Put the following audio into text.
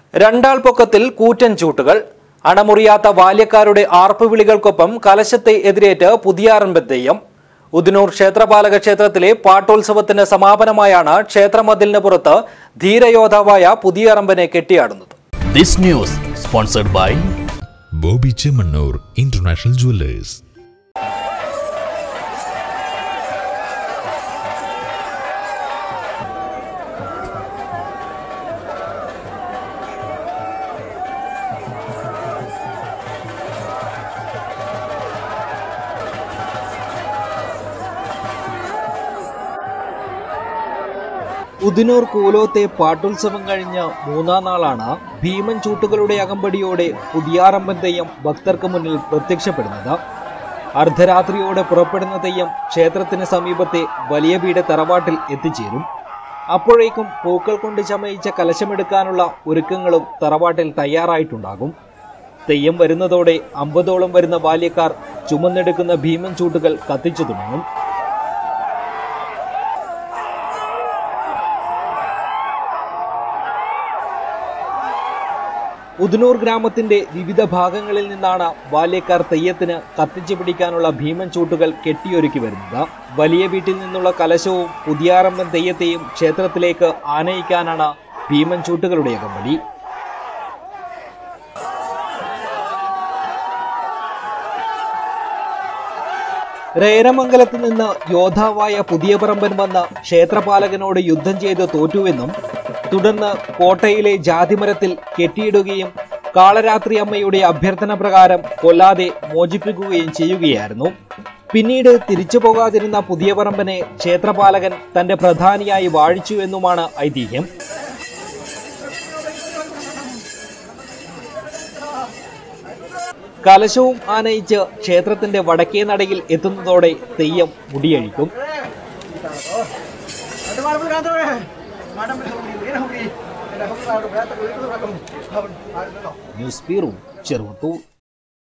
രണ്ടാൾ പൊക്കത്തിൽ കൂറ്റൻ ചൂട്ടുകൾ അണമുറിയാത്ത ബാല്യക്കാരുടെ ആർപ്പുവിളികൾക്കൊപ്പം കലശത്തെ എതിരേറ്റ് പുതിയാറമ്പൻ തെയ്യം. ഉദിനൂർ ക്ഷേത്രപാലക ക്ഷേത്രത്തിലെ പാട്ടോത്സവത്തിന് സമാപനമായാണ് ക്ഷേത്രമതിലിന് പുറത്ത് ധീരയോദ്ധാവായ പുതിയാറമ്പനെ കെട്ടിയാടുന്നത്. This news sponsored by Bobby Chemanur International Jewelers. Udinur കൂലോത്തെ പാട്ടുത്സവം കഴിഞ്ഞ മൂന്നാം നാളാണ് ഭീമൻ ചൂട്ടുകളുടെ അകമ്പടിയോടെ പുതിയാറമ്പൻ തെയ്യം ഭക്തർക്ക് മുന്നിൽ പ്രത്യക്ഷപ്പെടുന്നത്. അർദ്ധരാത്രിയോടെ പുറപ്പെടുന്ന തെയ്യം ക്ഷേത്രത്തിന് സമീപത്തെ വലിയ വീട് തറവാട്ടിൽ എത്തിച്ചേരും. അപ്പോഴേക്കും പൂക്കൾ കൊണ്ട് ചമയിച്ച കലശമെടുക്കാനുള്ള ഒരുക്കങ്ങളും തറവാട്ടിൽ തയ്യാറായിട്ടുണ്ടാകും. തെയ്യം വരുന്നതോടെ 50ഓളം വരുന്ന ബാല്യക്കാർ ചുമന്നെടുക്കുന്ന ഭീമൻ ചൂട്ടുകൾ കത്തിച്ചു തുടങ്ങും. ഉദിനൂർ ഗ്രാമത്തിന്റെ വിവിധ ഭാഗങ്ങളിൽ നിന്നാണ് ബാല്യക്കാർ തെയ്യത്തിന് കത്തിച്ചു പിടിക്കാനുള്ള ഭീമൻ ചൂട്ടുകൾ കെട്ടിയൊരുക്കി വരുന്നത്. വലിയ വീട്ടിൽ നിന്നുള്ള കലശവും പുതിയാറമ്പൻ തെയ്യത്തെയും ക്ഷേത്രത്തിലേക്ക് ആനയിക്കാനാണ് ഭീമൻ ചൂട്ടുകളുടെ അകമ്പടി. രേരമംഗലത്ത് നിന്ന് യോദ്ധാവായ പുതിയപറമ്പൻ വന്ന ക്ഷേത്രപാലകനോട് യുദ്ധം ചെയ്ത് തോറ്റുവെന്നും തുടർന്ന് കോട്ടയിലെ ജാതിമരത്തിൽ കെട്ടിയിടുകയും കാളരാത്രി അമ്മയുടെ അഭ്യർത്ഥന പ്രകാരം കൊല്ലാതെ മോചിപ്പിക്കുകയും ചെയ്യുകയായിരുന്നു. പിന്നീട് തിരിച്ചു പോകാതിരുന്ന പുതിയപറമ്പനെ ക്ഷേത്രപാലകൻ തന്റെ പ്രധാനിയായി വാഴിച്ചുവെന്നുമാണ് ഐതിഹ്യം. കലശവും ആനയിച്ച് ക്ഷേത്രത്തിന്റെ വടക്കേ നടയിൽ എത്തുന്നതോടെ തെയ്യം മുടിയഴിക്കും. News bureau, Cheruvathur.